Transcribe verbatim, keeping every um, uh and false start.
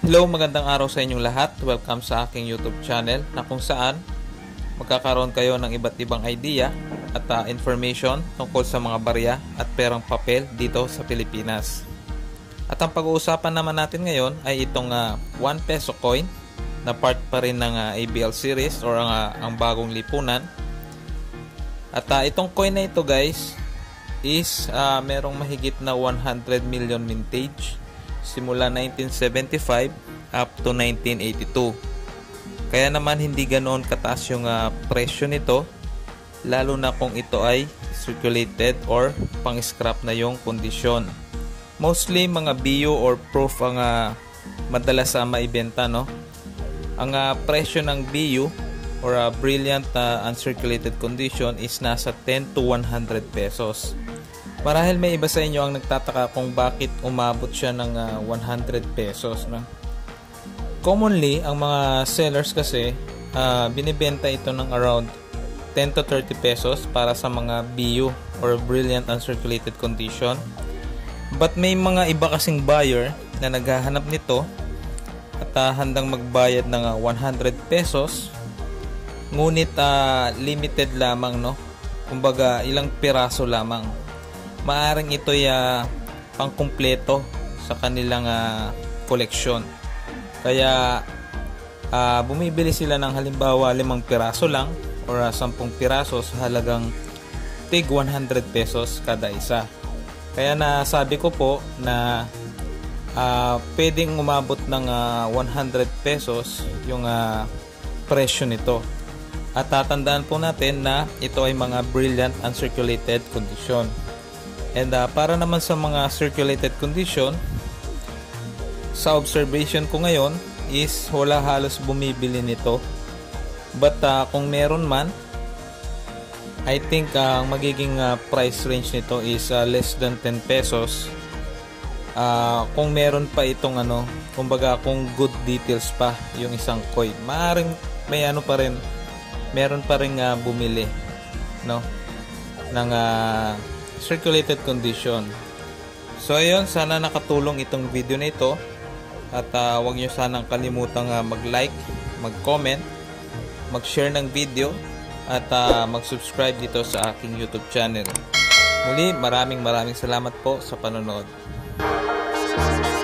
Hello, magandang araw sa inyong lahat. Welcome sa aking YouTube channel na kung saan magkakaroon kayo ng iba't ibang idea at uh, information tungkol sa mga barya at perang papel dito sa Pilipinas. At ang pag-uusapan naman natin ngayon ay itong uh, one peso coin na part pa rin ng uh, A B L series or ang, uh, ang bagong lipunan. At uh, itong coin na ito guys is uh, merong mahigit na one hundred million mintage simula nineteen seventy-five up to nineteen eighty-two. Kaya naman hindi ganoon kataas yung uh, presyo nito, lalo na kung ito ay circulated or pang-scrap na yung kondisyon. Mostly mga B U or proof ang uh, madalas sa uh, maibenta, no? Ang uh, presyo ng B U or uh, brilliant uh, uncirculated condition is nasa ten to one hundred pesos. Marahil may iba sa inyo ang nagtataka kung bakit umabot siya ng uh, one hundred pesos, no? Commonly, ang mga sellers kasi uh, binibenta ito ng around ten to thirty pesos para sa mga B U or brilliant uncirculated condition. But may mga iba kasing buyer na naghahanap nito at uh, handang magbayad ng uh, one hundred pesos, ngunit uh, limited lamang, no? Kumbaga ilang piraso lamang. Maaring ito ay uh, pangkumpleto sa kanilang uh, koleksyon. Kaya uh, bumibili sila ng halimbawa limang piraso lang or uh, sampung piraso sa halagang tig one hundred pesos kada isa. Kaya nasabi ko po na uh, pwedeng umabot ng uh, one hundred pesos yung uh, presyo nito. At tatandaan po natin na ito ay mga brilliant uncirculated condition. And uh, para naman sa mga circulated condition, sa observation ko ngayon is wala halos bumibili nito. But uh, kung meron man, I think ang uh, magiging uh, price range nito is uh, less than ten pesos. Uh, kung meron pa itong ano, kumbaga kung good details pa yung isang coin, maaaring may ano pa rin, meron pa rin uh, bumili, no, ng uh, circulated condition. So ayun, sana nakatulong itong video na ito at uh, huwag nyo sanang kalimutang uh, mag-like, mag-comment, mag-share ng video at uh, mag-subscribe dito sa aking YouTube channel. Muli, maraming maraming salamat po sa panonood.